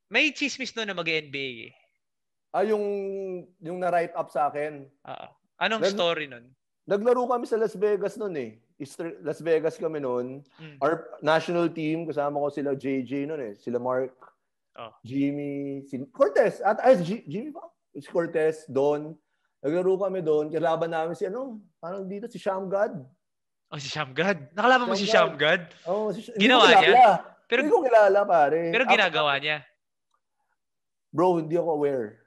May chismis doon na mag-NBA eh. Yung na-write up sa akin. Anong story nun? Naglaro kami sa Las Vegas nun eh. Las Vegas kami nun. Our national team, kasama ko sila JJ nun eh. Sila Mark, Jimmy, Cortez. Jimmy ba? It's Cortez, Don. Naglaro kami doon. Kalaban namin si parang dito, si Shamgad. Si Shamgad? Nakalaban mo si Shamgad? Ginawa niya? Hindi ko kilala, pare. Pero ginagawa niya? Bro, hindi ako aware.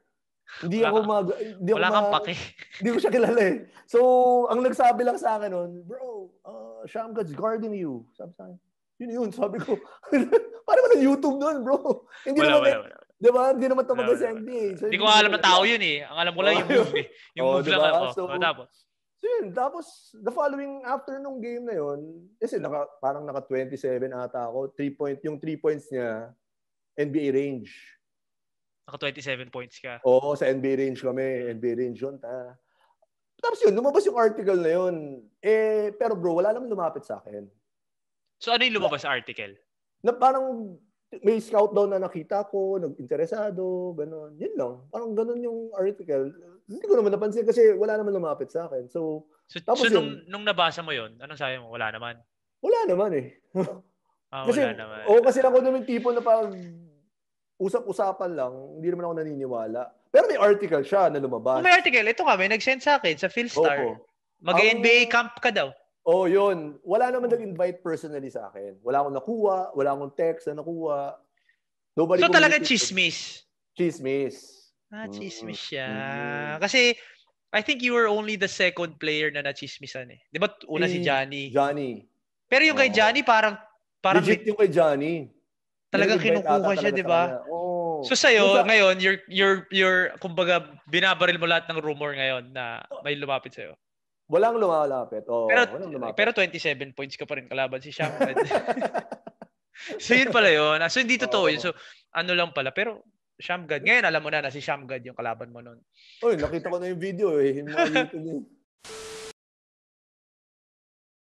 Wala kang pake. Hindi ko siya kilala eh. So, ang nagsabi lang sa akin nun, bro, Shamgad's guarding you. Sabi sa akin, yun. Sabi ko, parang walang YouTube nun, bro. Wala. Diba? Hindi naman ito mag-NBA. Hindi ko alam na tao yun eh. Ang alam ko lang yung move eh. Yung move diba? lang ako. Tapos, the following after nung game na yun, kasi parang naka 27 ata ako. Yung 3 points niya, NBA range. Naka 27 points ka. Oo, sa NBA range kami. NBA range yun. Tapos yun, lumabas yung article na yun. Pero bro, wala naman lumapit sa akin. So ano yung lumabas sa article? Na parang may scout daw na nakita ko, nag-interesado, gano'n. Yun lang. Parang gano'n yung article. Hindi ko naman napansin kasi wala naman lumapit sa akin. So tapos nung nabasa mo yun, anong sabi mo? Wala naman? Wala naman eh. Wala naman. Kasi ako naman tipo na pag usap-usapan lang, hindi naman ako naniniwala. Pero may article siya na lumabas. May article. Ito may nag-send sa akin sa Philstar. Mag-NBA camp ka daw. Yun. Wala naman nag-invite personally sa akin. Wala akong nakuha. Wala akong text na nakuha. So talaga chismis? Chismis. Chismis siya. Kasi I think you were only the second player na na-chismisan eh. Di ba una si Johnny? Pero yung kay Johnny parang legit yung kay Johnny. Talagang kinukuha siya, di ba? So sa'yo, ngayon, you're kumbaga, binabaril mo lahat ng rumor ngayon na may lumapit sa'yo. Walang lumalapit. Walang lumapit. Pero 27 points ka pa rin kalaban si Shamgad. So yun pala yun. So hindi totoo yun. So ano lang pala. Pero Shamgad, ngayon alam mo na si Shamgad yung kalaban mo nun. Nakita ko na yung video eh. Yung mga YouTube